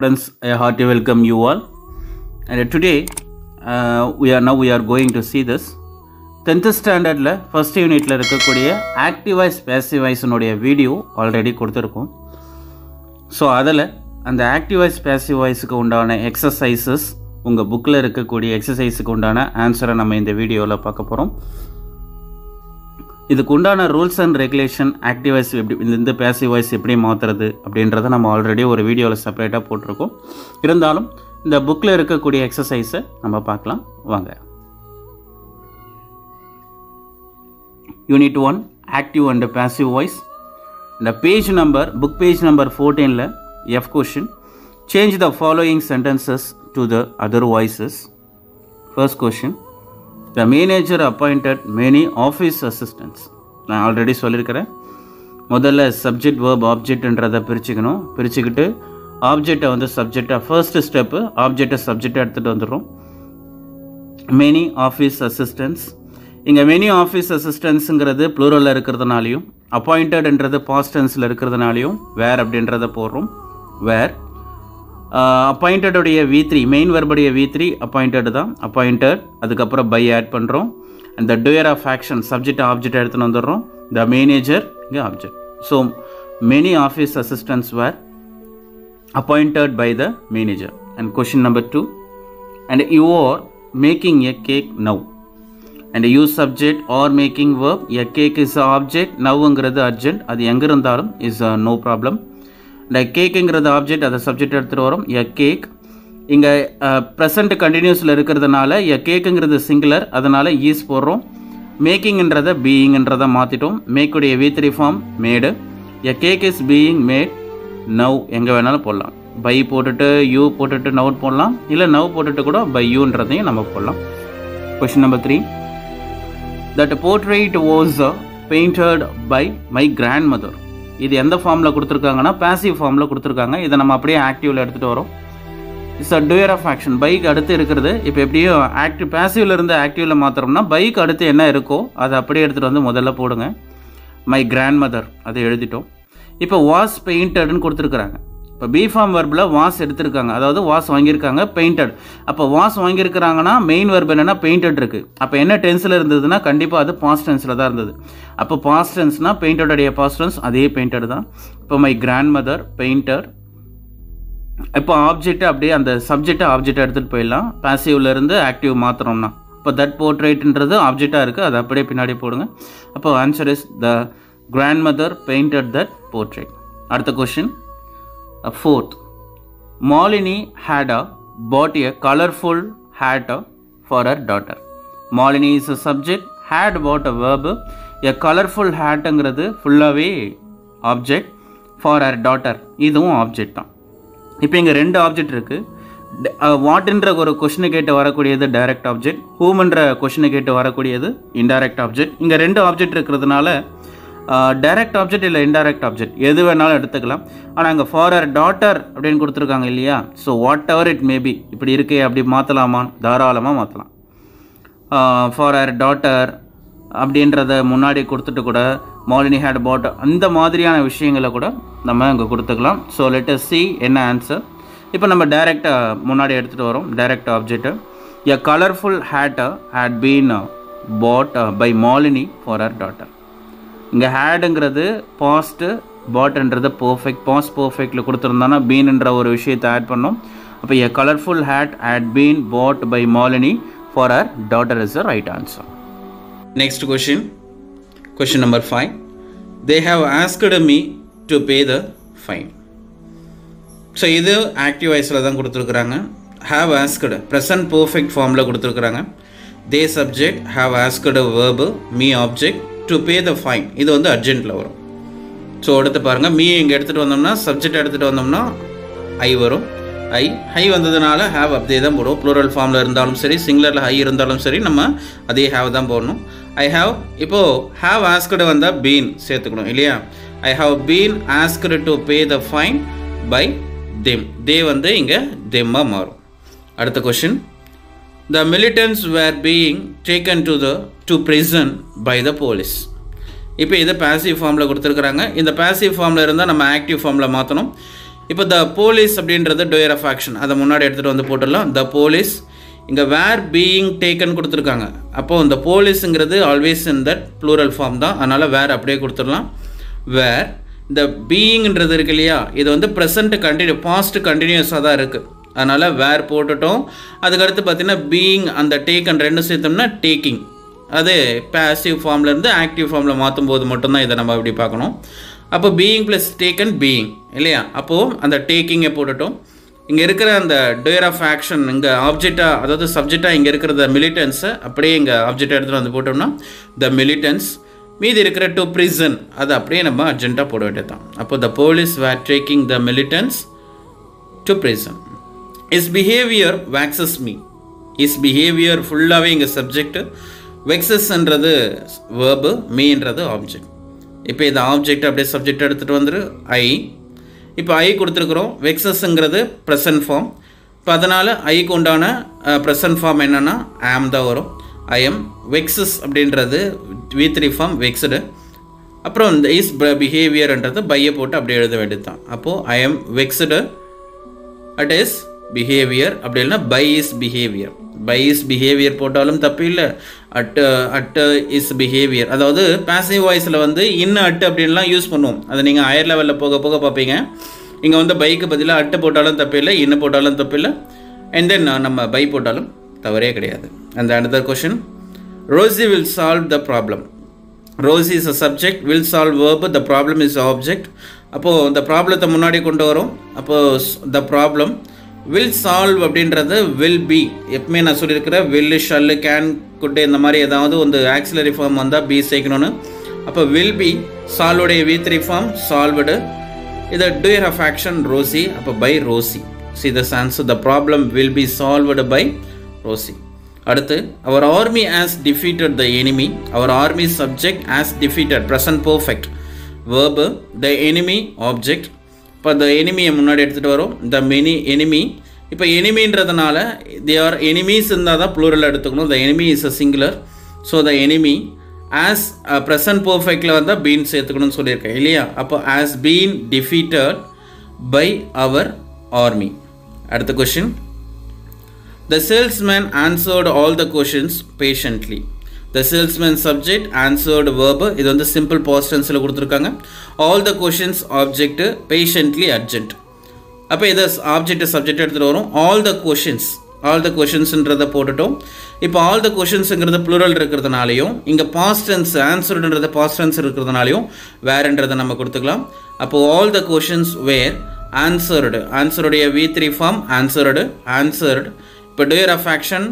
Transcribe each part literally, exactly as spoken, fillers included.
Friends, I hearty welcome you all. And today uh, we are now we are going to see this tenth standard la first unit la irukkudiya active voice passive voice unoda video already koduthirukkom. So adala and active voice passive voice ku undana exercises unga book la irukkudiya exercise ku undana answer நம்ம இந்த வீடியோல பார்க்க போறோம். இதுக்கு உண்டான rules and regulation active voice எப்படி இந்த passive voice எப்படி மாற்றுறது அப்படின்றத நம்ம ஆல்ரெடி ஒரு வீடியோவில் செப்பரேட்டாக போட்டிருக்கோம். இருந்தாலும் இந்த புக்கில் இருக்கக்கூடிய எக்ஸசைஸை நம்ம பார்க்கலாம் வாங்க. Unit one active and passive voice. இந்த page number book page number ஃபோர்டீனில் F question, change the following sentences to the other voices. First question, the manager appointed many office assistants. நான் ஆல்ரெடி சொல்லியிருக்கிறேன். முதல்ல சப்ஜெக்ட் வேர்ப் ஆப்ஜெக்ட்ன்றதை பிரிச்சுக்கணும். பிரிச்சுக்கிட்டு ஆப்ஜெக்டை வந்து சப்ஜெக்டாக first step ஆப்ஜெக்டை சப்ஜெக்டாக எடுத்துகிட்டு வந்துடுறோம். Many office assistants. இங்கே மெனி ஆஃபீஸ் அசிஸ்டன்ஸுங்கிறது ப்ளூரலில் இருக்கிறதுனாலையும் அப்பாயிண்டட்ன்றது பாஸ்ட் டென்ஸில் இருக்கிறதுனாலையும் வேர் அப்படின்றத போடுறோம். வேர் அப்பாயிண்டடுடைய வி த்ரீ மெயின் வெர்புடைய வி த்ரீ அப்பாயிண்டட் தான், அப்பாயிண்டட். அதுக்கப்புறம் பை ஆட் பண்ணுறோம். அந்த doer of action subject object எடுத்துன்னு வந்துடுறோம். த மேனேஜர் இங்கே object. So many office assistants were appointed by the manager. And question number two, and you are making a cake now. And you subject R making verb. A cake is object, நவ்ங்கிறது அர்ஜென்ட். அது எங்கே இருந்தாலும் is no problem. இந்த கேக்குங்கிறது object, அதை subject எடுத்துகிட்டு வரும். எ cake இங்கே ப்ரெசண்ட் கண்டினியூஸில் இருக்கிறதுனால எ கேக்குங்கிறது சிங்குலர், அதனால் ஈஸ் போடுறோம். மேக்கிங்ன்றதை பீயிங்ன்றதை மாற்றிட்டோம். மேக்குடைய V three form made. A cake is being made now எங்கே வேணாலும் போடலாம். பை போட்டுட்டு யூ போட்டுட்டு நவ் போடலாம், இல்லை நவ் போட்டுட்டு கூட பை யூன்றதையும் நம்ம போடலாம். Question number three, that portrait was painted by my grandmother. இது எந்த ஃபார்மில் கொடுத்துருக்காங்கன்னா பேசிவ் ஃபார்மில் கொடுத்துருக்காங்க. இதை நம்ம அப்படியே ஆக்டிவில் எடுத்துகிட்டு வரோம். It's a doer of action. பைக் அடுத்து இருக்கிறது. இப்போ எப்படியோ ஆக்டிவ் பேசிவில் இருந்து ஆக்டிவில் மாற்றுறோம்னா பைக் அடுத்து என்ன இருக்கோ அதை அப்படியே எடுத்துகிட்டு வந்து முதல்ல போடுங்க. மை கிராண்ட் மதர் அதை எழுதிட்டோம். இப்போ வாஸ் பெயிண்டட்னு கொடுத்துருக்குறாங்க. இப்போ பி ஃபார்ம் வெர்பில் வாஸ் எடுத்திருக்காங்க, அதாவது வாஸ் வாங்கியிருக்காங்க, பெயிண்டட். அப்போ வாஸ் வாங்கியிருக்கிறாங்கன்னா மெயின் வெர்ப் என்னென்னா பெயிண்டட் இருக்குது. அப்போ என்ன டென்ஸில் இருந்ததுன்னா கண்டிப்பாக அது பாஸ்ட் டென்ஸில் தான் இருந்தது. அப்போ பாஸ்ட் டென்ஸ்னால் பெயிண்டடுடைய பாஸ்ட் டென்ஸ் அதே பெயிண்டட் தான். இப்போ மை கிராண்ட் மதர் பெயிண்டட். இப்போ ஆப்ஜெக்ட் அப்படியே அந்த சப்ஜெக்டை ஆப்ஜெக்டை எடுத்துகிட்டு போயிடலாம். பாசிவ்லேருந்து ஆக்டிவ் மாத்திரம்னா இப்போ தட் போர்ட்ரேட்ன்றது ஆப்ஜெக்டாக இருக்குது, அதை அப்படியே பின்னாடி போடுங்க. அப்போ answer is the grandmother painted that portrait. அடுத்த question fourth, Malini had a bought a colorful hat for her daughter. Malini is a subject, had bought a verb. A colorful hat ங்கிறது ஃபுல்லாகவே object. for her daughter இதுவும் object தான். இப்போ இங்கே ரெண்டு object இருக்குது. வாட்ன்ற ஒரு கொஷினை கேட்டு வரக்கூடியது டைரக்ட் ஆப்ஜெக்ட், ஹூம்ன்ற கொஷினை கேட்டு வரக்கூடியது இன்டைரக்ட் ஆப்ஜெக்ட். இங்கே ரெண்டு ஆப்ஜெக்ட் இருக்கிறதுனால டைரக்ட் ஆப்ஜெக்ட் இல்லை இன்டைரக்ட் ஆப்ஜெக்ட் எது வேணாலும் எடுத்துக்கலாம். ஆனால் அங்கே ஃபார் அவர் டாட்டர் அப்படின்னு கொடுத்துருக்காங்க இல்லையா. So whatever it may be இப்படி இருக்கே அப்படி மாற்றலாமா? தாராளமாக மாற்றலாம். ஃபார் அவர் டாட்டர் அப்படின்றத முன்னாடி கொடுத்துட்டு கூட மாலினி ஹேட் பாட் அந்த மாதிரியான விஷயங்களை கூட நம்ம அங்கே கொடுத்துக்கலாம். ஸோ லெட் அஸ் see என்ன ஆன்சர். இப்போ நம்ம டைரெக்டாக முன்னாடி எடுத்துகிட்டு வரோம் direct object. A colourful hat had been bought by Malini for her daughter. இங்கே ஹேடுங்கிறது பாஸ்ட்டு, பாட்ன்றது பர்ஃபெக்ட். பாஸ்ட் பர்ஃபெக்டில் கொடுத்துருந்தோன்னா பீன்ன்ற ஒரு விஷயத்தை ஆட் பண்ணோம். அப்போ a colourful hat had been bought by Malini for her daughter is the right answer. Next question, question number five, they have asked me to pay the fine. So இது active வாய்ஸில் தான் கொடுத்துருக்குறாங்க. ஹாவ் ஆஸ்க்டு ப்ரெசன்ட் பர்ஃபெக்ட் ஃபார்மில் கொடுத்துருக்குறாங்க. They subject, have asked verb, me object, to pay the fine இது வந்து அர்ஜென்ட்டில் வரும். So எடுத்து பாருங்கள், மீ இங்கே எடுத்துகிட்டு வந்தோம்னா சப்ஜெக்ட் எடுத்துகிட்டு வந்தோம்னா ஐ வரும். ஐ ஹை வந்ததுனால ஹேவ் அப்படியே தான் போடுவோம். ப்ளூரல் ஃபார்மில் இருந்தாலும் சரி, சிங்குலரில் ஹை இருந்தாலும் சரி, நம்ம அதே ஹேவ் தான் போடணும். ஐ ஹாவ் இப்போது ஹாவ் ஆஸ்க்டு வந்தால் பீன் சேர்த்துக்கணும் இல்லையா. I have been asked to pay the fine by them. தே வந்து இங்கே தெம்மாக மாறும். அடுத்த question, the militants were being taken to the to prison by the police. இப்போ இதை பாசிவ் ஃபார்மில் கொடுத்துருக்குறாங்க. இந்த பாசிவ் ஃபார்மில் இருந்தால் நம்ம ஆக்டிவ் ஃபார்மில் மாற்றணும். இப்போ த போலீஸ் அப்படின்றது டூயர் ஆஃப் ஆக்ஷன், அதை முன்னாடி எடுத்துகிட்டு வந்து போட்டுடலாம். த போலீஸ் இங்கே வேர் பீயிங் டேக்கன் கொடுத்துருக்காங்க. அப்போது இந்த போலீஸுங்கிறது always in that plural form தான், அதனால் வேர் அப்படியே கொடுத்துடலாம். வேர் இந்த பீயிங்ன்றது இருக்கு இல்லையா, இது வந்து ப்ரெசண்ட் கண்டினியூ பாஸ்ட் கண்டினியூஸாக தான் இருக்குது, அதனால் வேர் போட்டுட்டோம். அதுக்கடுத்து பார்த்தீங்கன்னா பீயிங் அந்த டேக்கன் ரெண்டும் சேர்த்தோம்னா டேக்கிங், அது பேசிவ் ஃபார்ம்லேருந்து ஆக்டிவ் ஃபார்மில் மாற்றும் போது மட்டும்தான் இதை நம்ம இப்படி பார்க்கணும். அப்போ பீயிங் ப்ளஸ் டேக்கன் பீயிங் இல்லையா, அப்போது அந்த டேக்கிங்கை போட்டுட்டோம். இங்கே இருக்கிற அந்த டூயர் ஆஃப் ஆக்ஷன் இங்கே ஆப்ஜெக்டாக, அதாவது சப்ஜெக்டாக இங்கே இருக்கிற த மிலிட்டன்ஸை அப்படியே இங்கே ஆப்ஜெக்டாக எடுத்துகிட்டு வந்து போட்டோம்னா த மிலிட்டன்ஸ். மீதி இருக்கிற டு ப்ரிசன் அதை அப்படியே நம்ம அர்ஜென்ட்டாக போட வேண்டியது தான். அப்போ the police were taking the militants to prison. His behaviour vexes me. His behaviour ஃபுல்லாகவே இங்கே சப்ஜெக்ட், வெக்ஸஸ்ன்றது வேர்பு, மீன்றது ஆப்ஜெக்ட். இப்போ இந்த ஆப்ஜெக்ட் அப்படியே சப்ஜெக்ட் எடுத்துகிட்டு வந்துரு ஐ. இப்போ ஐ கொடுத்துருக்குறோம், வெக்ஸஸ்ங்கிறது ப்ரெசன்ட் ஃபார்ம். இப்போ அதனால் ஐக்கு உண்டான ப்ரெசன்ட் ஃபார்ம் என்னென்னா ஆம் தான் வரும். ஐ எம் வெக்ஸஸ் அப்படின்றது வி த்ரீ ஃபார்ம் வெக்ஸ்டு. அப்புறம் இந்த இஸ் பிஹேவியர்ன்றது பையை போட்டு அப்படியே எழுத வேண்டியது தான். அப்போது I am vexed at his behaviour, அப்படி இல்லைனா by his behaviour. By his behaviour போட்டாலும் தப்பு இல்லை, அட் அட் இஸ் பிஹேவியர். அதாவது பாசிவ் வாய்ஸில் வந்து இன் அட்டு அப்படின்லாம் யூஸ் பண்ணுவோம், அதை நீங்கள் ஹையர் லெவலில் போக போக பார்ப்பீங்க. இங்கே வந்து பைக்கு பதிலாக அட்டு போட்டாலும் தப்பு இல்லை, இன்னு போட்டாலும் தப்பு இல்லை, அண்ட் தென் நம்ம பை போட்டாலும் தவறே கிடையாது. அந்த another question, Rosie will solve the problem. Rosie is a subject, will solve verb, the problem is object. அப்போது இந்த ப்ராப்ளத்தை முன்னாடி கொண்டு வரும். அப்போது த ப்ராப்ளம் வில் சால்வ் அப்படின்றது வில் பி. எப்பவுமே நான் சொல்லியிருக்கிறேன் வில், ஷல், கேன், குட் இந்த மாதிரி ஏதாவது வந்து ஆக்சிலரி ஃபார்ம் வந்தால் பி சேர்க்கணும்னு. அப்போ வில் பி சால்வுடைய வி த்ரீ ஃபார்ம் சால்வ்டு. இது டூயர் ஆஃப் ஆக்ஷன் ரோசி, அப்போ by Rosie. See this answer, the problem will be solved by Rosie. அடுத்து, our army has defeated the enemy. Our army subject, has defeated present perfect verb, the enemy object. இப்போ the எனிமியை முன்னாடி எடுத்துகிட்டு வரும், த many enemy. இப்போ எனிமின்றதுனால they are enemies இருந்தால் தான் plural எடுத்துக்கணும். The enemy is a singular, so the enemy has present பர்ஃபெக்டில் வந்தால் பீன் சேர்த்துக்கணும்னு சொல்லியிருக்கேன் இல்லையா. அப்போ has been defeated by our army. அடுத்த question, the salesman answered all the questions patiently. The salesman subject, answered verb, இது வந்து simple past tenseல கொடுத்துருக்காங்க. all the questions object, patiently urgent. அப்போ இது object subject எடுத்துகிட்டு வரும். all the questions, all the questionsன்றதை போட்டுட்டோம். இப்போ all the questionsங்கிறது plural இருக்கிறதுனாலையும், இங்கே past tense answeredன்றதை past tense இருக்கிறதுனாலையும் வேறுன்றதை நம்ம கொடுத்துக்கலாம். அப்போ all the questions were answered, answered V three form answered, answered. இப்போ டூயர் ஆஃப் ஆக்ஷன்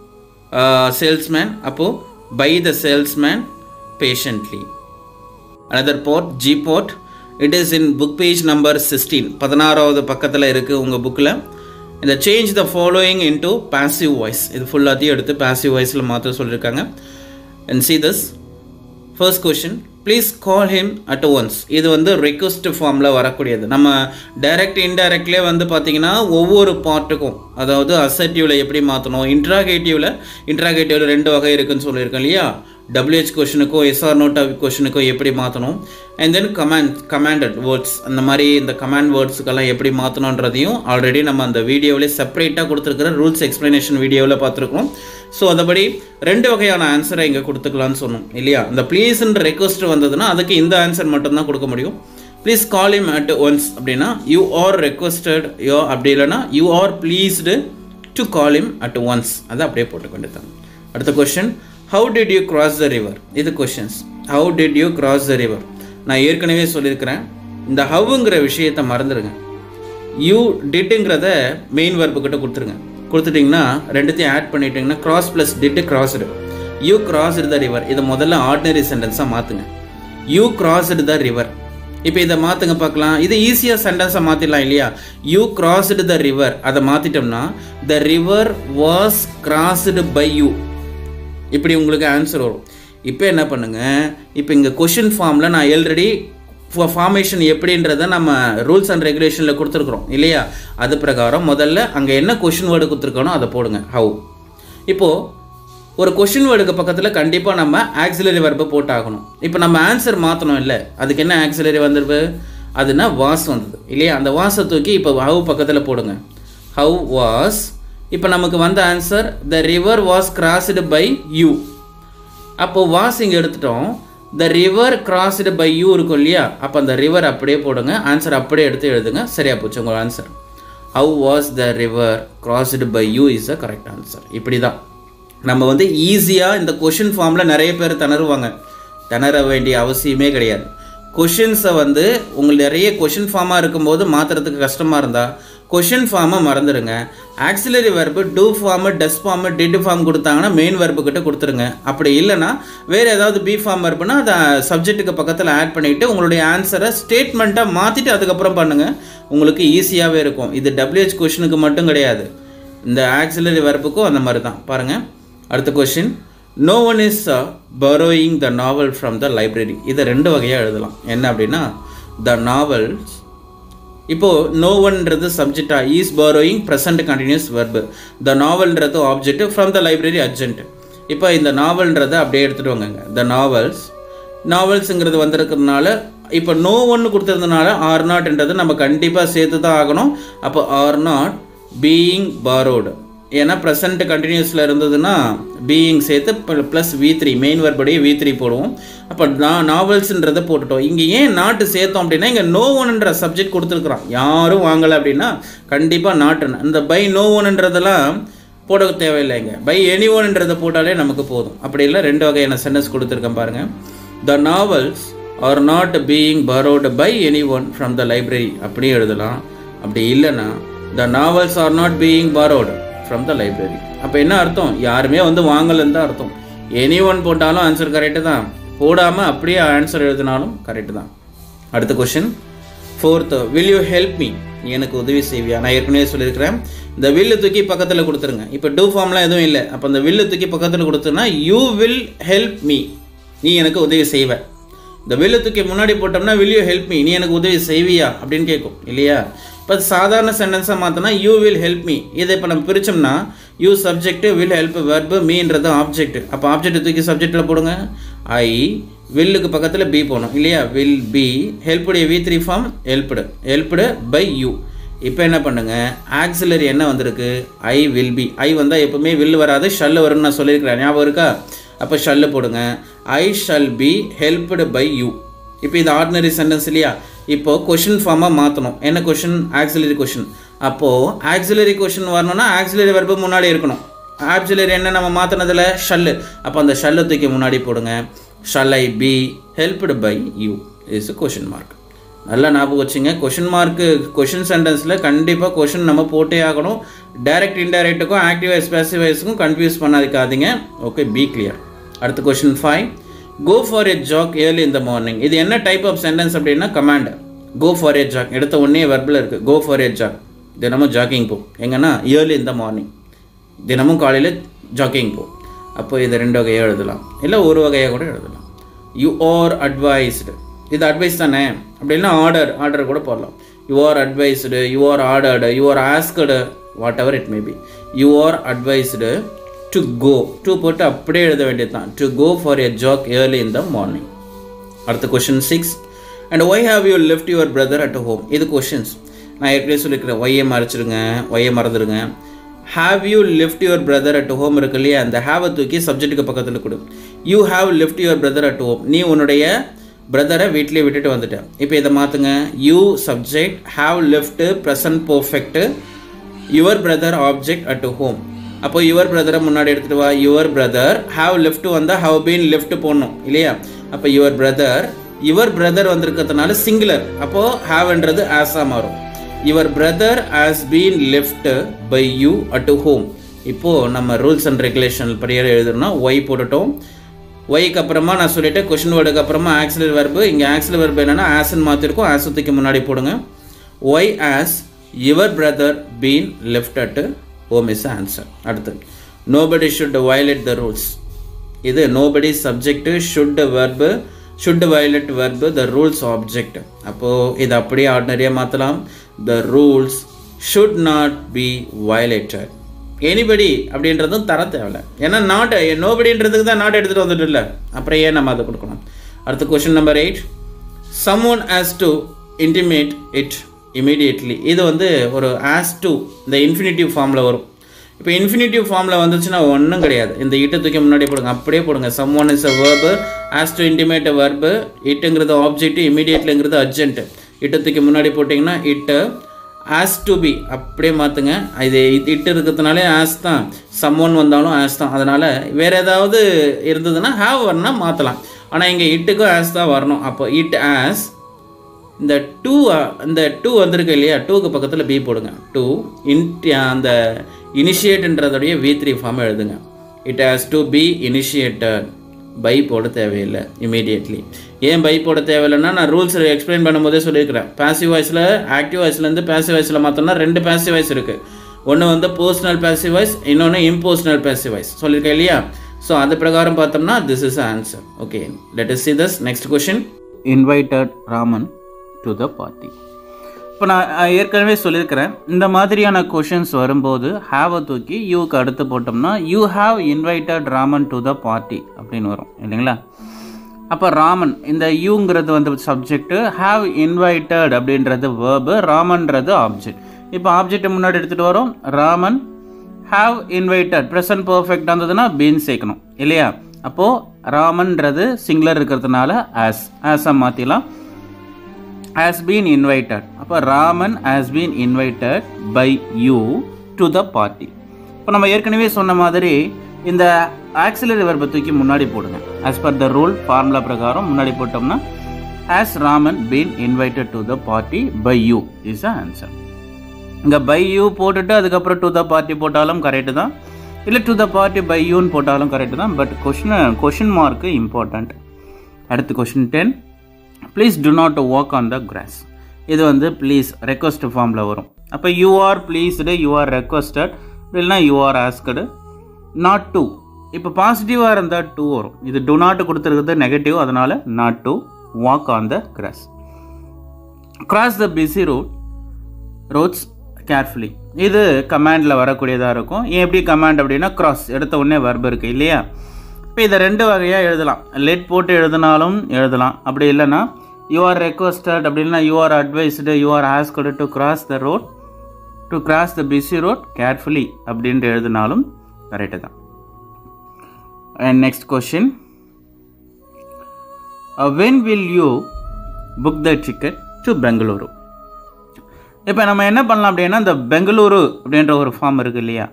சேல்ஸ்மேன், அப்போது by the salesman patiently. Another board, G board. It is in book page number sixteen, பதினாறாவது பக்கத்தில் இருக்குது உங்கள் புக்கில். இந்த change the following into passive voice, இது ஃபுல்லாத்தையும் எடுத்து பாசிவ் வாய்ஸில் மாற்ற சொல்லியிருக்காங்க. And see this first question, please call him at once. இது வந்து ரெக்வஸ்ட் ஃபார்மில் வரக்கூடியது. நம்ம டைரக்ட் இன்டைரக்ட்லேயே வந்து பார்த்திங்கன்னா ஒவ்வொரு பார்ட்டுக்கும், அதாவது அசர்ட்டிவில் எப்படி மாற்றணும், இன்ட்ராகேட்டிவில் இன்ட்ராகேட்டிவில் ரெண்டு வகை இருக்குதுன்னு சொல்லியிருக்கேன் இல்லையா. டபிள்யூஹெச் கொஷனுக்கோ எஸ்ஆர் நோட் கொஷனுக்கோ எப்படி மாற்றணும், and then command commanded words, அந்த மாதிரி இந்த கமாண்ட் வேர்ட்ஸுக்கெல்லாம் எப்படி மாற்றணுன்றதையும் ஆல்ரெடி நம்ம அந்த வீடியோவிலே செப்பரேட்டாக கொடுத்துருக்குற ரூல்ஸ் எக்ஸ்ப்ளனேஷன் வீடியோவில் பார்த்துருக்கோம். ஸோ அதபடி ரெண்டு வகையான ஆன்சரை இங்கே கொடுத்துக்கலான்னு சொன்னோம் இல்லையா. அந்த ப்ளீஸ்ன்ற ரெக்வஸ்ட் வந்ததுன்னா அதுக்கு இந்த ஆன்சர் மட்டும்தான் கொடுக்க முடியும். Please call him at once அப்படின்னா யூ ஆர் ரெக்வஸ்டட், யோ அப்படி இல்லைனா you are pleased to call him at once, அதை அப்படியே போட்டு வேண்டியதான். அடுத்த question, how did you cross the river. இது questions. How did you cross the river. நான் ஏற்கனவே சொல்லியிருக்கிறேன், இந்த ஹவுங்கிற விஷயத்தை மறந்துடுங்க. யூ டிட்டுங்கிறத மெயின் வர்புக்கிட்ட கொடுத்துருங்க. கொடுத்துட்டிங்கன்னா ரெண்டுத்தையும் ஆட் பண்ணிட்டீங்கன்னா cross plus did crossed. You crossed the river, இதை முதல்ல ஆர்டினரி சென்டென்ஸாக மாற்றுங்க. You crossed the river. இப்போ இதை மாற்றுங்க பார்க்கலாம். இது ஈஸியாக சென்டென்ஸாக மாற்றிடலாம் இல்லையா. யூ கிராஸ்டு த ரிவர், அதை மாற்றிட்டோம்னா the river was crossed by you, இப்படி உங்களுக்கு ஆன்சர் வரும். இப்போ என்ன பண்ணுங்கள், இப்போ இங்கே கொஷின் ஃபார்மில் நான் ஆல்ரெடி ஃபார்மேஷன் எப்படின்றத நம்ம ரூல்ஸ் அண்ட் ரெகுலேஷனில் கொடுத்துருக்குறோம் இல்லையா. அது பிரகாரம் முதல்ல அங்கே என்ன கொஷின் வேர்டு கொடுத்துருக்கோனோ அதை போடுங்க. ஹவு. இப்போது ஒரு கொஷின் வேர்டுக்கு பக்கத்தில் கண்டிப்பாக நம்ம ஆக்சிலரி வர்பை போட்டாகணும். இப்போ நம்ம ஆன்சர் மாற்றணும் இல்லை, அதுக்கு என்ன ஆக்சிலரி வந்துருவு, அதுனா வாஸ் வந்தது இல்லையா? அந்த வாஸை தூக்கி இப்போ ஹவ் பக்கத்தில் போடுங்க. How was. இப்போ நமக்கு வந்த answer the river was crossed by you. அப்போது வாஸ் இங்கே எடுத்துட்டோம். The river crossed by you இருக்கும் இல்லையா? அப்போ அந்த ரிவர் அப்படியே போடுங்க. ஆன்சர் அப்படியே எடுத்து எழுதுங்க. சரியா போச்சு உங்கள் answer. How was the river crossed by you is the correct answer. இப்படி தான் நம்ம வந்து ஈஸியாக இந்த கொஷின் ஃபார்மில் நிறைய பேர் திணறுவாங்க. திணற வேண்டிய அவசியமே கிடையாது. கொஷின்ஸை வந்து உங்களுக்கு நிறைய கொஷின் ஃபார்மாக இருக்கும்போது மாற்றுறதுக்கு கஷ்டமாக இருந்தால் கொஷின் ஃபார்மை மறந்துடுங்க. Auxiliary verb do form, does form, did form கொடுத்தாங்கன்னா மெயின் வெர்பு கிட்ட கொடுத்துருங்க. அப்படி இல்லைனா வேறு ஏதாவது பி ஃபார்ம் வெர்புனா அதை சப்ஜெக்ட்டுக்கு பக்கத்தில் ஆட் பண்ணிவிட்டு உங்களுடைய ஆன்சரை ஸ்டேட்மெண்ட்டாக மாற்றிட்டு அதுக்கப்புறம் பண்ணுங்கள். உங்களுக்கு ஈஸியாகவே இருக்கும். இது டபிள்யூஹெச் கொஷினுக்கு மட்டும் கிடையாது, இந்த ஆக்சிலரி வெர்புக்கும் அந்த மாதிரி தான். பாருங்கள் அடுத்த question. No one is borrowing the novel from the library. இதை ரெண்டு வகையாக எழுதலாம். என்ன அப்படின்னா த நாவல்ஸ், இப்போது நோ ஒன்றது சப்ஜெக்டாக, is borrowing present continuous verb, the நாவல்ன்றது object, from the library agent. இப்போ இந்த நாவல்ன்றதை அப்படியே எடுத்துகிட்டு வாங்க. த நாவல்ஸ், நாவல்ஸுங்கிறது வந்திருக்கிறதுனால இப்போ நோ ஒன்று கொடுத்துருந்தனால ஆர் நாட்ன்றது நம்ம கண்டிப்பாக சேர்த்து தான் ஆகணும். அப்போ ஆர் நாட் பீயிங் borrowed, ஏன்னா ப்ரெசன்ட் கண்டினியூஸில் இருந்ததுன்னா பீயிங் சேர்த்து ப்ளஸ் வி த்ரீ மெயின் வெர்புடைய வி த்ரீ போடுவோம். அப்போ நான் நாவல்ஸுன்றதை போட்டுட்டோம். இங்கே ஏன் நாட்டு சேர்த்தோம் அப்படின்னா இங்கே நோ ஒன்ன்ற சப்ஜெக்ட் கொடுத்துருக்குறான், யாரும் வாங்கலை அப்படின்னா கண்டிப்பாக நாட்டுன்னு. இந்த பை நோ ஒன்ன்றதெல்லாம் போட தேவையில்லைங்க. பை எனி ஒன்ன்றதை போட்டாலே நமக்கு போதும். அப்படி இல்லை ரெண்டு வகையான சென்டென்ஸ் கொடுத்துருக்கேன் பாருங்கள். The novels are not being borrowed by any one from the library அப்படியே எழுதலாம். அப்படி இல்லைன்னா the novels are not being borrowed from the library. அப்போ என்ன அர்த்தம்? யாருமே வந்து வாங்கலன்னு தான் அர்த்தம். எனி ஒன் போட்டாலும் ஆன்சர் கரெக்டு தான், போடாமல் அப்படியே ஆன்சர் எழுதினாலும் கரெக்டு தான். அடுத்த question fourth. Will you help me, எனக்கு உதவி செய்வியா? நான் ஏற்கனவே சொல்லியிருக்கிறேன். இந்த வில்லு தூக்கி பக்கத்தில் கொடுத்துருங்க. இப்போ டூ ஃபார்ம்லாம் எதுவும் இல்லை. அப்போ இந்த வில்லு தூக்கி பக்கத்தில் கொடுத்துருன்னா யூ வில் ஹெல்ப் மீ, நீ எனக்கு உதவி செய்வ. இந்த வில்லு தூக்கி முன்னாடி போட்டோம்னா வில் யூ ஹெல்ப் மீ, நீ எனக்கு உதவி செய்வியா அப்படின்னு கேட்கும் இல்லையா? இப்போ சாதாரண சென்டென்ஸாக மாற்றினா யூ வில் ஹெல்ப் மீ. இதை இப்போ நம்ம பிரித்தோம்னா you subject, will help verb, மீன்றது ஆப்ஜெக்ட். அப்போ ஆப்ஜெக்ட் தூக்கி சப்ஜெக்டில் போடுங்க. ஐ, வில்லுக்கு பக்கத்தில் பி போகணும் இல்லையா? வில் பி, ஹெல்ப்புடைய V three form helped, helped by you. இப்போ என்ன பண்ணுங்க, ஆக்சிலரி என்ன வந்திருக்கு? I will be. ஐ வந்தால் எப்பவுமே வில் வராது, ஷல் வரும்னு நான் சொல்லியிருக்கிறேன், ஞாபகம் இருக்கா? அப்போ ஷல்லு போடுங்க. I shall be helped by you. இப்போ இது ஆர்டினரி சென்டென்ஸ் இல்லையா? இப்போது கொஷின் ஃபார்மாக மாற்றணும். என்ன கொஷின்? Auxiliary question. அப்போது ஆக்சிலரி கொஷின் வரணும்னா ஆக்சிலரி வெர்பு முன்னாடி இருக்கணும். ஆக்சிலரி என்ன நம்ம மாற்றினதில்? ஷல்லு. அப்போ அந்த ஷல்லை தூக்கி முன்னாடி போடுங்க. Shall I be helped by you is question mark. நல்லா ஞாபகம் வச்சுங்க. கொஷின் மார்க்கு கொஷின் சென்டென்ஸில் கண்டிப்பாக கொஷின் நம்ம போட்டே ஆகணும். டைரக்ட் இன்டைரக்ட்டுக்கும் ஆக்டிவ் வைஸ் பேசிவ் வைஸுக்கும் கன்ஃபியூஸ் பண்ணாதிக்காதீங்க. Okay, be clear. அடுத்த question five. Go for a jog early in the morning. இது என்ன டைப் ஆஃப் சென்டென்ஸ் அப்படின்னா command. Go for a jog எடுத்த உடனே வெர்பில் இருக்குது. கோ ஃபார் எ ஜாக், தினமும் ஜாக்கிங் போ. எங்கன்னா ஏர்லி இன் த மார்னிங், தினமும் காலையில் ஜாக்கிங் போ. அப்போ இதை ரெண்டு வகையாக எழுதலாம், இல்லை ஒரு வகையாக கூட எழுதலாம். யூ ஆர் அட்வைஸ்டு, இது அட்வைஸ் தானே. அப்படின்னா ஆர்டர், ஆர்டர் கூட போடலாம். You are advised, you are ordered, you are asked, whatever it may be. You are advised to go, to போட்டு அப்படியே எழுத வேண்டியது தான். To go for a jog early in the morning. அடுத்த question six. And why have you left your brother at home. இது questions நான் ஏற்கனவே சொல்லியிருக்கிறேன். ஒய்யை மறைச்சிருங்க, ஒய்யை மறந்துடுங்க. Have you left your brother at home இருக்கு இல்லையா? அந்த ஹாவை தூக்கி சப்ஜெக்ட்டுக்கு பக்கத்தில் கொடு. You have left your brother at home, நீ உன்னுடைய பிரதரை வீட்டிலே விட்டுட்டு வந்துட்டேன். இப்போ இதை மாற்றுங்க. You subject, have left present perfect, your brother object at home. அப்போ யுவர் பிரதரை முன்னாடி எடுத்துகிட்டு வா. யுவர் பிரதர், ஹாவ் லெஃப்ட் வந்தால் ஹவ் பீன் லெஃப்ட் போடணும் இல்லையா? அப்போ யுவர் பிரதர், யுவர் பிரதர் வந்திருக்கிறதுனால சிங்குலர், அப்போது ஹாவ்ன்றது ஆஸாக மாறும். Your brother has been left by you at home. இப்போது நம்ம ரூல்ஸ் அண்ட் ரெகுலேஷன் படியாக எழுதுறோம்னா ஒய் போட்டுட்டோம். ஒய்க்கு அப்புறமா நான் சொல்லிவிட்டேன் கொஷின் வேர்டுக்கு அப்புறமா ஆக்சிலரி வெர்பு. இங்கே ஆக்சிலரி வெர்பு என்னென்னா ஆஸ்ன்னு மாற்றிருக்கோம். ஆசுத்துக்கு முன்னாடி போடுங்க. Why has your brother been left at home is the answer. அடுத்து nobody should violate the rules. இது nobody subject, should verb, should violate verb, the rules object. அப்போ இது அப்படியே ஆர்டினரியாக மாற்றலாம். the rules should not be violated. anybody அப்படின்றதும் தர தேவையில்லை, ஏன்னா நாட் நோபடின்றதுக்கு தான் நாட் எடுத்துகிட்டு வந்துட்டு இல்லை, அப்புறம் ஏன் நம்ம அதை கொடுக்கணும். அடுத்த question number eight. someone has to intimate it immediately. இது வந்து ஒரு as to இந்த infinitive ஃபார்மில் வரும். இப்போ infinitive ஃபார்மில் வந்துச்சுன்னா ஒன்றும் கிடையாது, இந்த இட்டு தூக்கி முன்னாடி போடுங்க, அப்படியே போடுங்க. someone is a verb, as to intimate a verb, இட்டுங்கிறது ஆப்ஜெக்ட், immediatelyங்கிறது அர்ஜென்ட். இட்டு தூக்கி முன்னாடி போட்டிங்கன்னா இட்டு, as to be அப்படியே மாற்றுங்க. இது இட்டு இருக்கிறதுனாலே as தான், someone வந்தாலும் as தான். அதனால் வேறு ஏதாவது இருந்ததுன்னா have வரணும் மாற்றலாம். ஆனால் இங்கே இட்டுக்கும் as தான் வரணும். அப்போ it as இந்த டூ, இந்த டூ வந்திருக்கு இல்லையா, டூக்கு பக்கத்தில் பி போடுங்க. டூ இன் அந்த இனிஷியேட்ன்றதுடைய வி த்ரீ ஃபார்ம் எழுதுங்க. It has to be initiated. By போட தேவையில்லை இமீடியட்லி. ஏன் பை போட தேவையில்லைன்னா நான் ரூல்ஸ் எக்ஸ்பிளைன் பண்ணும்போதே சொல்லியிருக்கிறேன். பேசிவ் வாய்ஸில் ஆக்டிவ் வாய்ஸ்லேருந்து பேசிவ் வாய்ஸில் மாற்றோம்னா ரெண்டு பேசிவ் வாய்ஸ் இருக்குது. ஒன்று வந்து பர்சனல் பேசிவ் வாய்ஸ், இன்னொன்று இம்பர்சனல் பேசிவ் வாய்ஸ் சொல்லியிருக்கேன் இல்லையா. ஸோ அது பிரகாரம் பார்த்தோம்னா this is answer. Okay, let us see this next question. Invited Raman to the party. இப்போ நான் ஏற்கனவே சொல்லியிருக்கிறேன், இந்த மாதிரியான கொஷின்ஸ் வரும்போது ஹாவை தூக்கி யூக்கு அடுத்து போட்டோம்னா you have invited Raman to the party அப்படின்னு வரும் இல்லைங்களா. அப்போ ராமன், இந்த யூங்கிறது வந்து சப்ஜெக்ட், ஹாவ் இன்வைட்டட் அப்படின்றது வேர்பு, ராமன்றது ஆப்ஜெக்ட். இப்போ ஆப்ஜெக்டை முன்னாடி எடுத்துகிட்டு வரோம். Raman have invited, present perfect இருந்ததுன்னா பீன் சேர்க்கணும் இல்லையா. அப்போது ராமன்றது சிங்குலர் இருக்கிறதுனால ஆஸ், ஆஸை மாற்றிலாம். has been invited. அப்போ Raman has been invited by you to the party. இப்போ நம்ம ஏற்கனவே சொன்ன மாதிரி இந்த ஆக்சிலரி வெர்பை தூக்கி முன்னாடி போடுங்க. as per the rule formula பிரகாரம் முன்னாடி போட்டோம்னா has Raman been invited to the party by you is the answer. இங்கே by you போட்டுட்டு அதுக்கப்புறம் to the party போட்டாலும் கரெக்டு தான், இல்லை to the party by youன்னு போட்டாலும் கரெக்டு தான். But question question mark important. அடுத்து question ten. Please do not walk on the grass. இது வந்து ப்ளீஸ் ரெக்வஸ்ட் ஃபார்மில் வரும். அப்போ you are pleased, you are requested, இல்லைனா you are asked. Not to, இப்போ பாசிட்டிவாக இருந்தால் டூ வரும். இது டு நாட் கொடுத்துருக்கிறது நெகட்டிவ், அதனால் not to walk on the grass. Cross the busy road roads carefully. இது கமாண்டில் வரக்கூடியதாக இருக்கும். ஏன் எப்படி கமாண்ட் அப்படின்னா கிராஸ் எடுத்த உடனே வர்பு இருக்குது இல்லையா. இப்போ இதை ரெண்டு வகையாக எழுதலாம். லெட் போட்டு எழுதினாலும் எழுதலாம், அப்படி இல்லைன்னா யூ ஆர் ரெக்வஸ்டட் அப்படின்னா you are advised, you are asked to cross the road, to cross the busy road carefully அப்படின்ட்டு எழுதினாலும் கரெக்டு தான். And next question. When will you book the ticket to Bengaluru. இப்போ நம்ம என்ன பண்ணலாம் அப்படின்னா இந்த பெங்களூரு அப்படின்ற ஒரு ஃபார்ம் இருக்குது இல்லையா,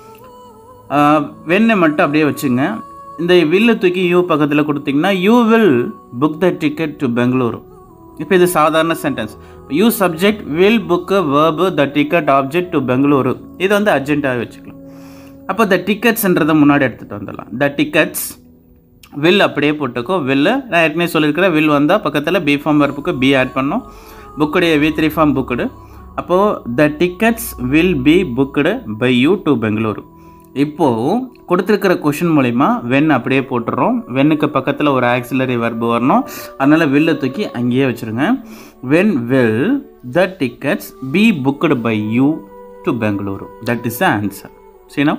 வெண்ணை மட்டும் அப்படியே வச்சுங்க. இந்த வில்லு தூக்கி யூ பக்கத்தில் கொடுத்தீங்கன்னா you will book the ticket to Bengaluru. இப்போ இது சாதாரண sentence. You subject, will book verb, the ticket object to Bengaluru. இது வந்து அர்ஜென்ட்டாக வச்சுக்கலாம். அப்போ த டிக்கெட்ஸ்ன்றதை முன்னாடி எடுத்துகிட்டு வந்துடலாம். த டிக்கெட்ஸ், வில் அப்படியே போட்டுக்கோ. வில்லு நான் ஏற்கனவே சொல்லியிருக்கிறேன், வில் வந்தால் பக்கத்தில் பி ஃபார்ம் வெர்புக்கு பி ஆட் பண்ணோம். புக்குடைய வி த்ரீ ஃபார்ம் புக்குடு. அப்போது the tickets will be booked by you to Bengaluru. இப்போது கொடுத்துருக்கிற கொஷின் மூலிமா வென் அப்படியே போட்டுடுறோம். வென்னுக்கு பக்கத்தில் ஒரு ஆக்சிலரி வெர்பு வரணும், அதனால் வில்லை தூக்கி அங்கேயே வச்சுருங்க. When will the tickets be booked by you to Bengaluru. That is the answer. சரிண்ணா,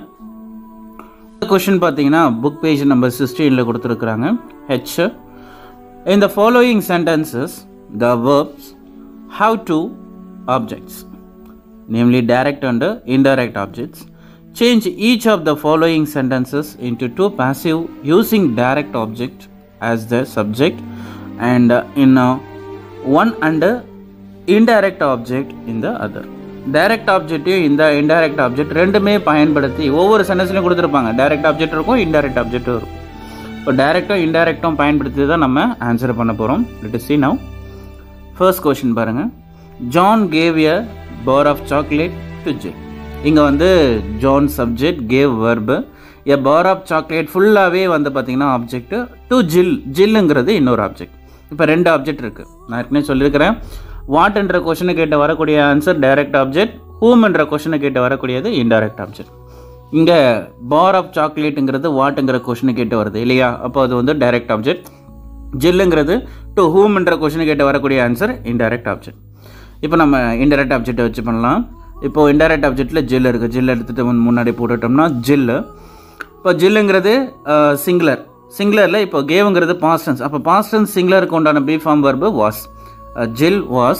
கொஷின் பார்த்தீங்கன்னா புக் பேஜ் நம்பர் சிக்ஸ்டீனில் கொடுத்துருக்குறாங்க. H. In the following sentences the verbs have two objects, namely direct and indirect objects. Change each of the following sentences into two passive using direct object as the subject and uh, in uh, one and uh, indirect object in the other. Direct object இந்த indirect object ரெண்டுமே பயன்படுத்தி ஒவ்வொரு சென்டென்ஸ்லையும் கொடுத்துருப்பாங்க. Direct object இருக்கும், indirect ஆப்ஜெக்டும் இருக்கும். இப்போ டைரக்டும் இன்டைரக்டும் பயன்படுத்தி தான் நம்ம ஆன்சர் பண்ண போகிறோம். Let us see now. First question பாருங்கள். John gave a bar of chocolate to Jill. இங்கே வந்து John subject, gave verb, a bar of chocolate ஃபுல்லாகவே வந்து பார்த்திங்கன்னா ஆப்ஜெக்ட், டு ஜில், ஜில்லுங்கிறது இன்னொரு ஆப்ஜெக்ட். இப்போ ரெண்டு ஆப்ஜெக்ட் இருக்குது. நான் ஏற்கனவே சொல்லியிருக்கிறேன், வாட் என்ற கொஷனை கேட்ட வரக்கூடிய ஆன்சர் டைரக்ட் ஆப்ஜெக்ட், ஹூம் என்ற கொஷனை கேட்டு வரக்கூடியது இன்டைரக்ட் ஆப்ஜெக்ட். இங்கே பார் ஆஃப் சாக்லேட்டுங்கிறது வாட்டுங்கிற கொஷனை கேட்டு வருது இல்லையா, அப்போ அது வந்து டைரக்ட் ஆப்ஜெக்ட். ஜில்லுங்கிறது டு ஹூம் என்ற கொஷனை கேட்டு வரக்கூடிய ஆன்சர் இன்டைரக்ட் ஆப்ஜெக்ட். இப்போ நம்ம இன்டைரக்ட் ஆப்ஜெக்டை வச்சு பண்ணலாம். இப்போது இன்டைரக்ட் ஆப்ஜெக்டில் ஜில் இருக்குது. ஜில் எடுத்துகிட்டு முன்னாடி போட்டுட்டோம்னா ஜில்லு. இப்போ ஜில்லுங்கிறது சிங்குலர். சிங்குலரில் இப்போ கேவுங்கிறது பாஸ்ட் டென்ஸ். அப்போ பாஸ்ட் டென்ஸ் சிங்குலருக்கு உண்டான be form verb was. Jill was